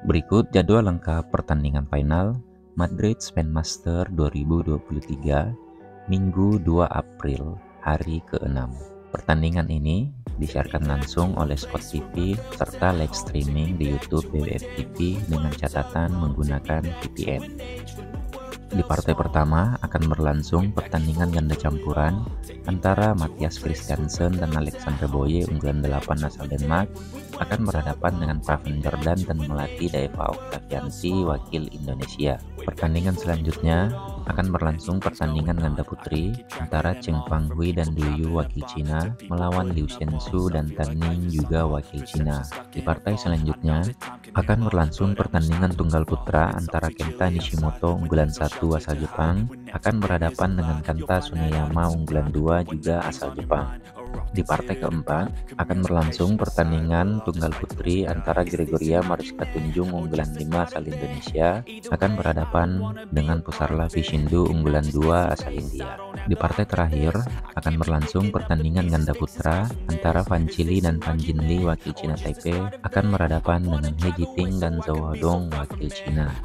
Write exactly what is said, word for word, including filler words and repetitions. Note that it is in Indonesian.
Berikut jadwal lengkap pertandingan final Madrid Spen Master dua ribu dua puluh tiga, Minggu dua April, hari keenam. Pertandingan ini disiarkan langsung oleh Sport T V serta live streaming di YouTube B W F T V dengan catatan menggunakan V P N. Di partai pertama akan berlangsung pertandingan ganda campuran antara Mathias Christiansen dan Alexandre Boye unggulan delapan asal Denmark akan berhadapan dengan Praven Jordan dan Melati Daeva Oktavianti wakil Indonesia. Pertandingan selanjutnya akan berlangsung pertandingan ganda putri antara Cheng Fanghui dan Du Yu wakil Cina melawan Liu Shensu dan Tan Ning juga wakil Cina. Di partai selanjutnya akan berlangsung pertandingan tunggal putra antara Kenta Nishimoto unggulan satu asal Jepang akan berhadapan dengan Kanta Tsuneyama unggulan dua juga asal Jepang. Di partai keempat akan berlangsung pertandingan tunggal putri antara Gregoria Mariska Tunjung unggulan lima asal Indonesia akan berhadapan dengan Pusarla Vishindu unggulan dua asal India. Di partai terakhir akan berlangsung pertandingan ganda putra antara Fan Chili dan Fan Jinli wakil Cina Taipei akan berhadapan dengan He Jiting dan Zhou Hodong wakil Cina.